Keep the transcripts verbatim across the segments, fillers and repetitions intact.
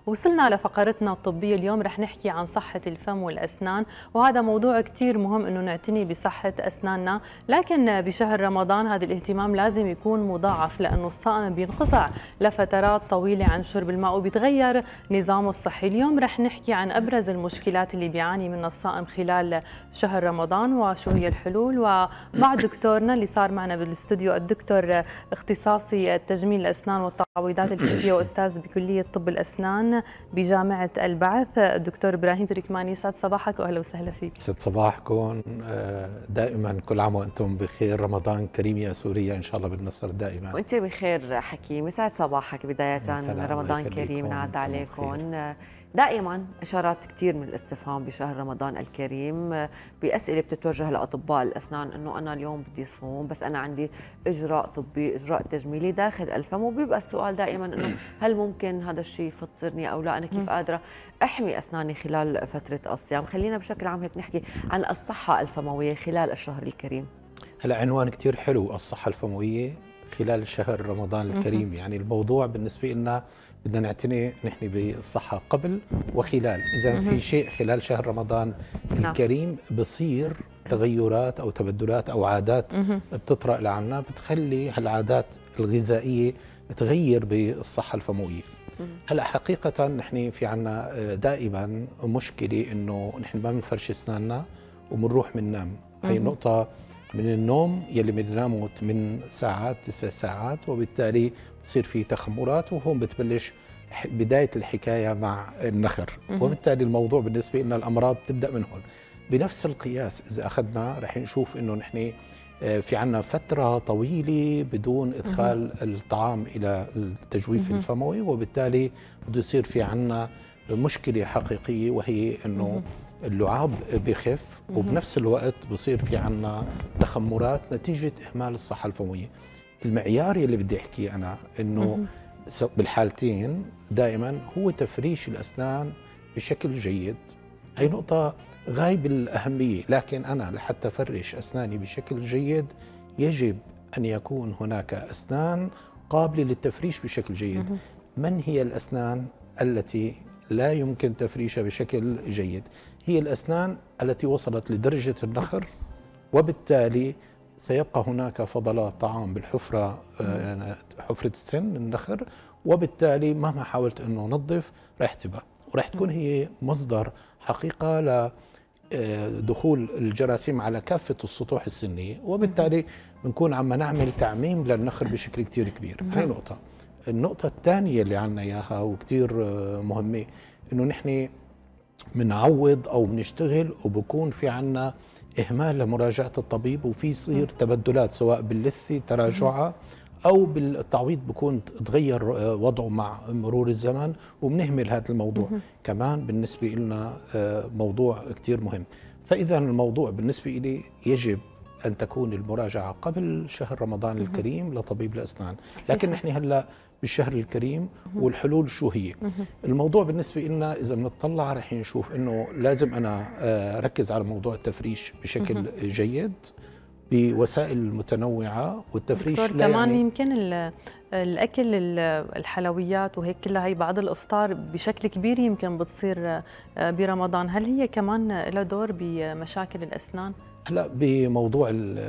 وصلنا لفقرتنا الطبية. اليوم رح نحكي عن صحة الفم والأسنان، وهذا موضوع كتير مهم إنه نعتني بصحة أسناننا، لكن بشهر رمضان هذا الاهتمام لازم يكون مضاعف، لأنه الصائم بينقطع لفترات طويلة عن شرب الماء وبيتغير نظامه الصحي. اليوم رح نحكي عن أبرز المشكلات اللي بيعاني منها الصائم خلال شهر رمضان وشو هي الحلول، ومع دكتورنا اللي صار معنا بالاستوديو الدكتور اختصاصي تجميل الأسنان والتعويضات الفتية وأستاذ بكلية طب الأسنان بجامعة البعث، الدكتور إبراهيم تركماني. يسعد صباحك وأهلا وسهلا فيك. يسعد صباحكم، دائما كل عام وأنتم بخير، رمضان كريم يا سوريا، إن شاء الله بالنصر دائما. وأنت بخير حكيم، يسعد صباحك بداية، رمضان كريم نعاد عليكم. دائما إشارات كثير من الاستفهام بشهر رمضان الكريم بأسئلة بتتوجه لأطباء الأسنان إنه أنا اليوم بدي صوم بس أنا عندي إجراء طبي إجراء تجميلي داخل الفم، وبيبقى السؤال دائما إنه هل ممكن هذا الشيء يفطرني أو لا؟ أنا كيف قادرة أحمي أسناني خلال فترة الصيام؟ خلينا بشكل عام هيك نحكي عن الصحة الفموية خلال الشهر الكريم. هلا عنوان كثير حلو، الصحة الفموية خلال شهر رمضان الكريم. يعني الموضوع بالنسبة لنا بدنا نعتني نحن بالصحة قبل وخلال. إذا في شيء خلال شهر رمضان الكريم بصير تغيرات أو تبدلات أو عادات بتطرأ لعنا بتخلي هالعادات الغذائية تغير بالصحة الفموية. هلا حقيقة نحن في عنا دائما مشكلة إنه نحن ما بنفرش أسناننا وبنروح بننام. هي نقطة من النوم يلي بنناموا ثمان ساعات تسع ساعات، وبالتالي بصير في تخمرات، وهون بتبلش بداية الحكاية مع النخر، وبالتالي الموضوع بالنسبة لنا الأمراض تبدأ من هون. بنفس القياس إذا أخذنا رح نشوف إنه نحن في عنا فترة طويلة بدون إدخال الطعام إلى التجويف الفموي، وبالتالي بده يصير في عنا مشكلة حقيقية، وهي إنه اللعاب بخف، وبنفس الوقت بصير في عنا تخمرات نتيجة إهمال الصحة الفموية. المعيار اللي بدي أحكيه أنا إنه بالحالتين دائما هو تفريش الأسنان بشكل جيد. هي نقطة غاية الأهمية، لكن أنا لحتى أفرش أسناني بشكل جيد يجب أن يكون هناك أسنان قابلة للتفريش بشكل جيد. من هي الأسنان التي لا يمكن تفريشها بشكل جيد؟ هي الأسنان التي وصلت لدرجة النخر، وبالتالي سيبقى هناك فضلات طعام بالحفرة، حفرة السن النخر، وبالتالي مهما حاولت أنه نظف رح تبقى، ورح تكون هي مصدر حقيقة لدخول الجراثيم على كافة السطوح السنية، وبالتالي بنكون عم نعمل تعميم للنخر بشكل كتير كبير. هاي نقطة. النقطة الثانية اللي عنا إياها وكتير مهمة، إنه نحن بنعوض أو بنشتغل وبكون في عنا إهمال لمراجعة الطبيب، وفي يصير تبدلات سواء باللثة تراجعها أو بالتعويض بكون تغير وضعه مع مرور الزمن، وبنهمل هذا الموضوع. كمان بالنسبة لنا موضوع كتير مهم. فإذا الموضوع بالنسبة لي يجب أن تكون المراجعة قبل شهر رمضان الكريم لطبيب الأسنان. لكن نحن هلأ بالشهر الكريم، والحلول شو هي؟ الموضوع بالنسبة لنا إذا بنطلع رح نشوف إنه لازم أنا أركز على موضوع التفريش بشكل جيد بوسائل متنوعة. والتفريش لا كمان يعني يمكن الأكل الحلويات وهيك كلها، هي بعد الإفطار بشكل كبير يمكن بتصير برمضان، هل هي كمان لها دور بمشاكل الأسنان؟ هلا بموضوع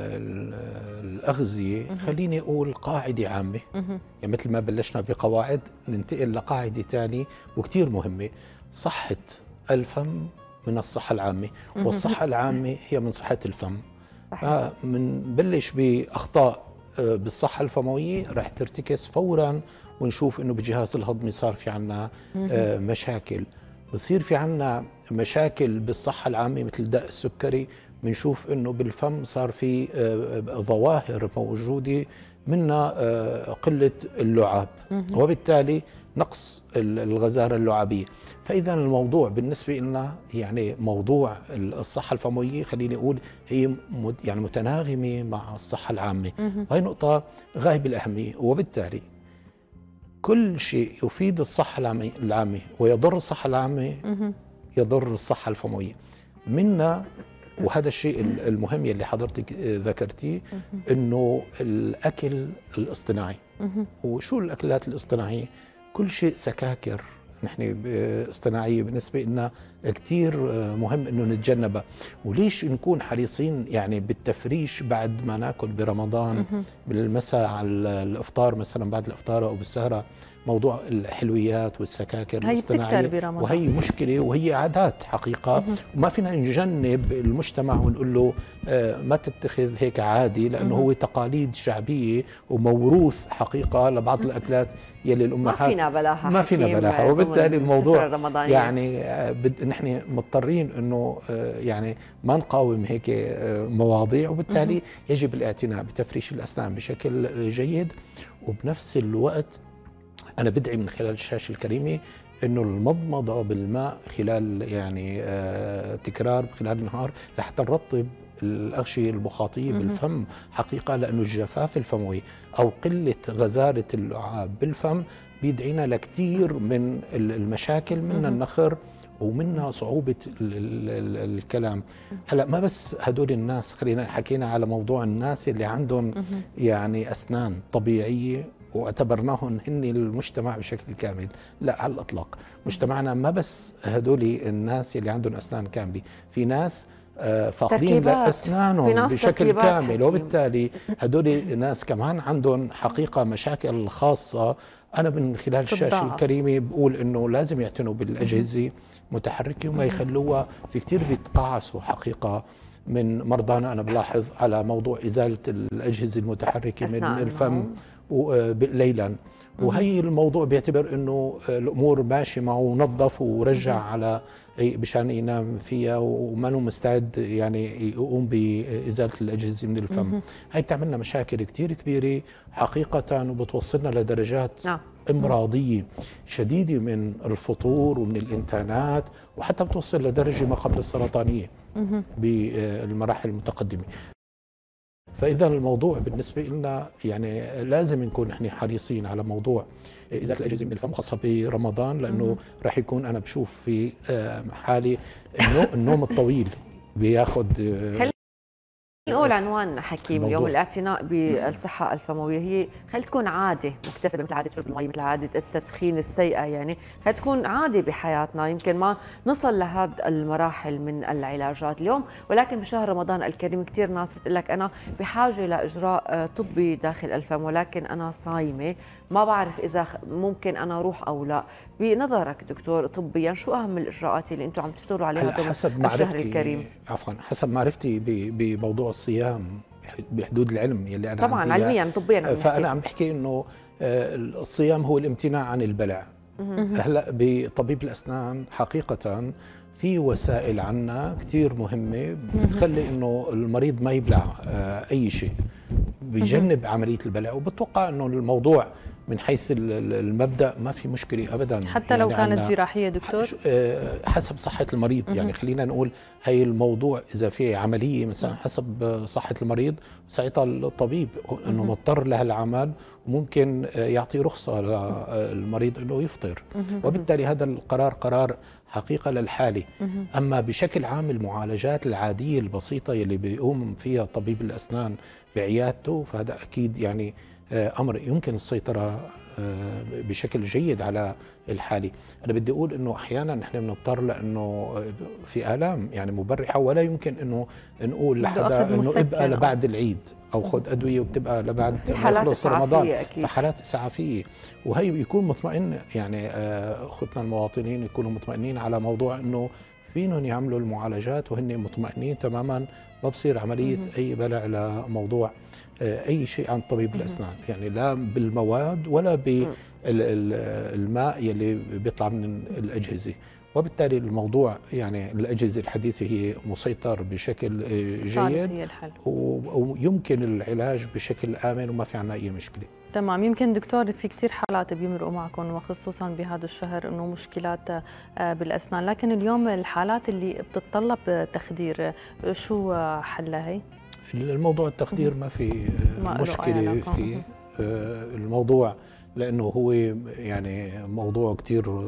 الأغذية خليني أقول قاعدة عامة، يعني مثل ما بلشنا بقواعد ننتقل لقاعدة ثانية وكتير مهمة. صحة الفم من الصحة العامة، والصحة العامة هي من صحة الفم. فمنبلش بأخطاء بالصحة الفموية رح ترتكز فورا، ونشوف إنه بالجهاز الهضمي صار في عنا مشاكل، بصير في عنا مشاكل بالصحة العامة مثل داء السكري، بنشوف انه بالفم صار في ظواهر موجوده منها قله اللعاب، وبالتالي نقص الغزاره اللعابيه. فاذا الموضوع بالنسبه لنا يعني موضوع الصحه الفمويه خليني اقول هي يعني متناغمه مع الصحه العامه، وهي نقطه غايه بالاهميه. وبالتالي كل شيء يفيد الصحه العامه ويضر الصحه العامه يضر الصحه الفمويه منا. وهذا الشيء المهم يلي حضرتك ذكرتيه، انه الاكل الاصطناعي. وشو الاكلات الاصطناعيه؟ كل شيء سكاكر نحن اصطناعيه بالنسبه لنا كثير مهم انه نتجنبها. وليش نكون حريصين يعني بالتفريش بعد ما ناكل برمضان بالمساء على الافطار مثلا بعد الافطار او بالسهره، موضوع الحلويات والسكاكر هي الاصطناعيه بتكتر برمضان، وهي مشكله وهي عادات حقيقه. وما فينا نجنب المجتمع ونقول له ما تتخذ هيك عادي، لانه هو تقاليد شعبيه وموروث حقيقه لبعض الاكلات يلي الامهات ما فينا بلاها، ما فينا بلاها. وبالتالي الموضوع يعني بد... نحن مضطرين انه يعني ما نقاوم هيك مواضيع، وبالتالي يجب الاعتناء بتفريش الاسنان بشكل جيد. وبنفس الوقت أنا بدعي من خلال الشاشة الكريمة إنه المضمضة بالماء خلال يعني آه تكرار خلال النهار لحتى نرطب الأغشية البخاطية بالفم حقيقة، لأنه الجفاف الفموي أو قلة غزارة اللعاب بالفم بيدعينا لكثير من المشاكل، منها النخر ومنها صعوبة ال ال ال الكلام. هلا ما بس هدول الناس، خلينا حكينا على موضوع الناس اللي عندهم يعني أسنان طبيعية واعتبرناهم هن المجتمع بشكل كامل. لا، على الإطلاق مجتمعنا ما بس هدول الناس اللي عندهم أسنان كاملة، في ناس فاقدين لأسنانهم بشكل كامل حكيم. وبالتالي هدول ناس كمان عندهم حقيقة مشاكل خاصة. أنا من خلال الشاشة الكريمة بقول إنه لازم يعتنوا بالأجهزة متحركة وما يخلوها. في كتير بيتقاعسوا حقيقة من مرضانا، أنا بلاحظ على موضوع إزالة الأجهزة المتحركة من الفم ليلا، وهي الموضوع بيعتبر إنه الأمور ماشي معه، نظف ورجع على بشان ينام فيها وما هو مستعد يعني يقوم بإزالة الأجهزة من الفم. هاي بتعملنا مشاكل كتير كبيرة حقيقة، وبتوصلنا لدرجات نعم. امراضيه شديده من الفطور ومن الانتانات، وحتى بتوصل لدرجه ما قبل السرطانيه بالمراحل المتقدمه. فاذا الموضوع بالنسبه لنا يعني لازم نكون نحن حريصين على موضوع ازاله الاجهزه من الفم، خاصه برمضان، لانه راح يكون انا بشوف في حالي النوم الطويل بياخذ. نقول عنوان حكيم اليوم الاعتناء بالصحة الفموية، هي خلي تكون عادة مكتسبة مثل عادة شرب المي، مثل عادة التدخين السيئة، يعني خلي تكون عادة بحياتنا. يمكن ما نصل لهذه المراحل من العلاجات اليوم، ولكن بشهر رمضان الكريم كثير ناس بتقول لك أنا بحاجة لإجراء طبي داخل الفم، ولكن أنا صايمة ما بعرف إذا ممكن أنا أروح أو لا. بنظرك دكتور طبيا شو أهم الإجراءات اللي أنتم عم تشتغلوا عليها ضمن الشهر الكريم؟ عفوا، حسب معرفتي بموضوع الصيام بحدود العلم يلي أنا طبعا علميا طبيا، فأنا عم بحكي إنه الصيام هو الامتناع عن البلع. هلا بطبيب الأسنان حقيقة في وسائل عنا كتير مهمة بتخلي إنه المريض ما يبلع أي شيء، بيجنب عملية البلع. وبتوقع إنه الموضوع من حيث المبدأ ما في مشكلة أبدا، حتى يعني لو كانت جراحية دكتور حسب صحة المريض. يعني خلينا نقول هي الموضوع إذا في عملية مثلا حسب صحة المريض، ساعتها الطبيب إنه مضطر لها العمل وممكن يعطي رخصة للمريض إنه يفطر، وبالتالي هذا القرار قرار حقيقة للحالة. أما بشكل عام المعالجات العادية البسيطة يلي بيقوم فيها طبيب الأسنان بعيادته، فهذا أكيد يعني أمر يمكن السيطرة بشكل جيد على الحالة. أنا بدي أقول إنه أحيانا نحن بنضطر لأنه في آلام يعني مبرحة، ولا يمكن إنه نقول لحدا إنه ابقى لبعد العيد أو خذ أدوية وبتبقى لبعد خلص رمضان. في حالات إسعافية، وهي يكون مطمئن يعني أخوتنا المواطنين يكونوا مطمئنين على موضوع إنه فينهم يعملوا المعالجات وهن مطمئنين تماما، ما بصير عملية أي بلع لموضوع أي شيء عن طبيب الأسنان، يعني لا بالمواد ولا بالماء يلي بيطلع من الأجهزة. وبالتالي الموضوع يعني الأجهزة الحديثة هي مسيطر بشكل جيد ويمكن العلاج بشكل آمن وما في عنا أي مشكلة. تمام. يمكن دكتور في كثير حالات بيمرقوا معكم وخصوصا بهذا الشهر انه مشكلات بالاسنان، لكن اليوم الحالات اللي بتتطلب تخدير شو حلها هي؟ الموضوع التخدير ما في مشكلة فيه. الموضوع لأنه هو يعني موضوع كتير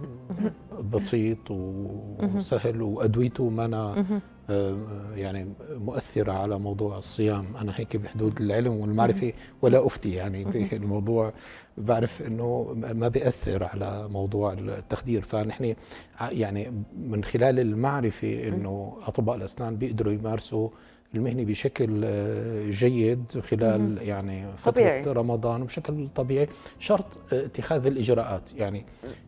بسيط وسهل، وأدويته ما يعني مؤثرة على موضوع الصيام. أنا هيك بحدود العلم والمعرفة ولا أفتي يعني في الموضوع بعرف انه ما بيأثر على موضوع التخدير. فنحن يعني من خلال المعرفه انه اطباء الاسنان بيقدروا يمارسوا المهنه بشكل جيد خلال يعني فتره طبيعي. رمضان وبشكل طبيعي، شرط اتخاذ الاجراءات. يعني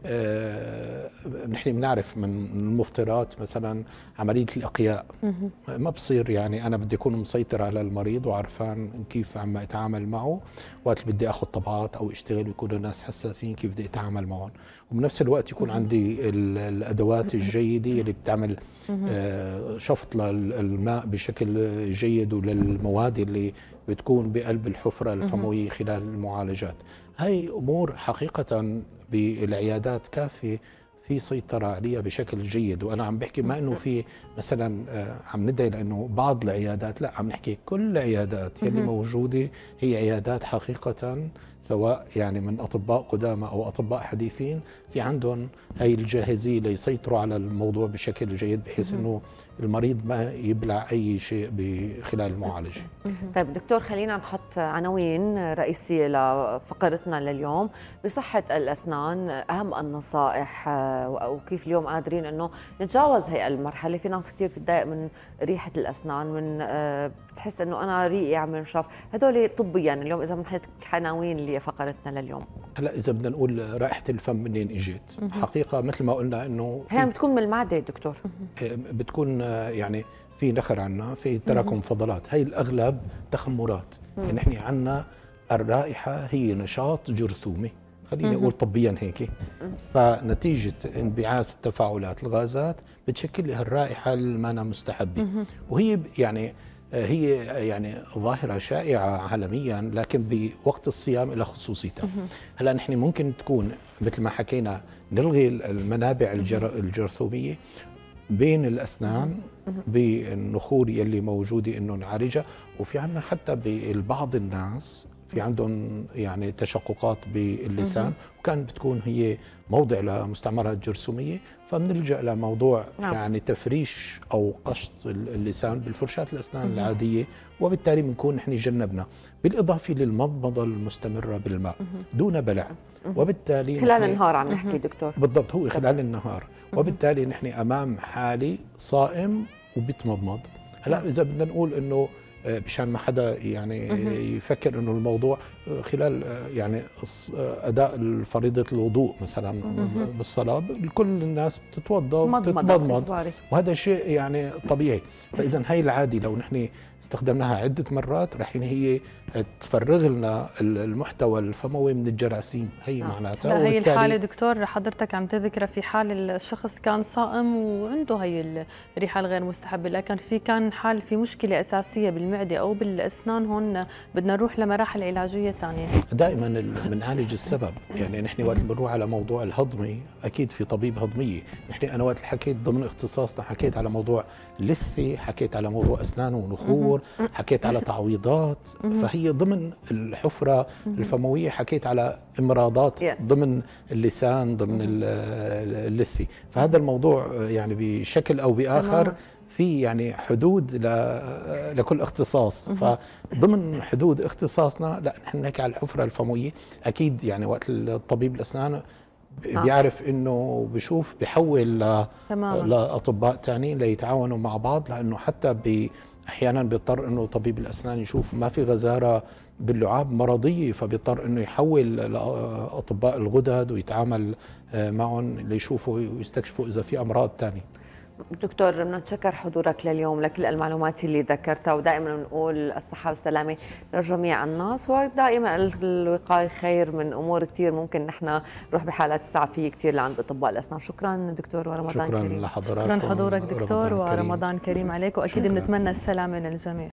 آه نحن بنعرف من المفطرات مثلا عمليه الاقياء، ما بصير يعني انا بدي اكون مسيطر على المريض وعرفان كيف عم اتعامل معه وقت بدي اخذ طبعات او اشتغل، ويكونوا الناس حساسين كيف بدي اتعامل معهم، وبنفس الوقت يكون عندي الادوات الجيده اللي بتعمل آه شفط للماء بشكل جيد وللمواد اللي بتكون بقلب الحفرة الفموية خلال المعالجات. هاي أمور حقيقة بالعيادات كافية في سيطرة عليها بشكل جيد. وأنا عم بحكي ما أنه في مثلا عم ندعي لأنه بعض العيادات، لا، عم نحكي كل العيادات يلي موجودة هي عيادات حقيقة، سواء يعني من أطباء قدامى أو أطباء حديثين، في عندهم هاي الجاهزية ليسيطروا على الموضوع بشكل جيد، بحيث أنه المريض ما يبلع أي شيء خلال المعالجة. طيب دكتور، خلينا نحط عناوين رئيسية لفقرتنا لليوم بصحة الأسنان، أهم النصائح وكيف اليوم قادرين أنه نتجاوز هي المرحلة. في ناس كتير بتضايق من ريحة الأسنان، من بتحس أنه أنا ريقي عم ينشف، هدول طبيا يعني اليوم إذا بنحط عناوين لفقرتنا لليوم. هلا إذا بدنا نقول رائحة الفم منين إجت؟ حقيقة مثل ما قلنا أنه هي بتكون من المعدة دكتور، بتكون يعني في نخر عنا، في تراكم فضلات، هي الأغلب تخمرات. يعني نحن عنا الرائحة هي نشاط جرثومي، خليني أقول طبيا هيك. فنتيجة انبعاث تفاعلات الغازات بتشكل لها الرائحة المانا مستحبة، وهي يعني هي يعني ظاهرة شائعة عالميا، لكن بوقت الصيام لها خصوصيتها. هلا نحن ممكن تكون مثل ما حكينا نلغي المنابع الجرثومية بين الأسنان بالنخور يلي موجودة إنه نعالجها. وفي عنا حتى ببعض الناس في عندهم يعني تشققات باللسان، وكان بتكون هي موضع لمستعمرات جرثومية، فبنلجأ لموضوع نعم. يعني تفريش أو قشط اللسان بالفرشاة الأسنان مم. العادية، وبالتالي بنكون نحن جنبنا، بالإضافة للمضمضة المستمرة بالماء مم. دون بلع. مم. وبالتالي خلال النهار عم نحكي دكتور. بالضبط، هو خلال النهار. وبالتالي نحن أمام حالي صائم وبتمضمض. هلا إذا بدنا نقول إنه مشان ما حدا يعني يفكر انه الموضوع خلال يعني اداء فريضه الوضوء مثلا بالصلاه، كل الناس بتتوضا وبتتمضمض، وهذا شيء يعني طبيعي. فاذا هي العادي لو نحن استخدمناها عده مرات رح هي تفرغ لنا المحتوى الفموي من الجراثيم، هي معناتها. لا، هي الحاله دكتور حضرتك عم تذكرها في حال الشخص كان صائم وعنده هي الريحه الغير مستحبه، لكن في كان حال في مشكله اساسيه بالمعده او بالاسنان، هون بدنا نروح لمراحل علاجيه ثانيه. دائما بنعالج السبب. يعني نحن وقت بنروح على موضوع الهضمي اكيد في طبيب هضميه. نحن انا وقت حكيت ضمن اختصاصنا حكيت على موضوع لثه، حكيت على موضوع اسنان ونخور، حكيت على تعويضات، فهي ضمن الحفرة الفموية حكيت على إمراضات ضمن اللسان، ضمن اللثة. فهذا الموضوع يعني بشكل أو بآخر في يعني حدود لكل اختصاص. فضمن حدود اختصاصنا لا، نحن نحكي على الحفرة الفموية. أكيد يعني وقت الطبيب الأسنان بيعرف انه بشوف بحول لاطباء ثانيين ليتعاونوا مع بعض، لانه حتى ب احيانا بيضطر انه طبيب الاسنان يشوف ما في غزاره باللعاب مرضيه، فبيضطر انه يحول لاطباء الغدد ويتعامل معهم ليشوفوا ويستكشفوا اذا في امراض ثانيه. دكتور بدنا نتشكر حضورك لليوم لكل المعلومات اللي ذكرتها، ودائما بنقول الصحة والسلامة لجميع الناس، ودائما الوقاية خير من أمور كثير ممكن نحن نروح بحالات صعب فيه كثير لعند أطباء الأسنان. شكرا دكتور ورمضان شكرا كريم. لحضراتكم. شكرا حضورك دكتور ورمضان كريم عليك، وأكيد بنتمنى السلامة للجميع.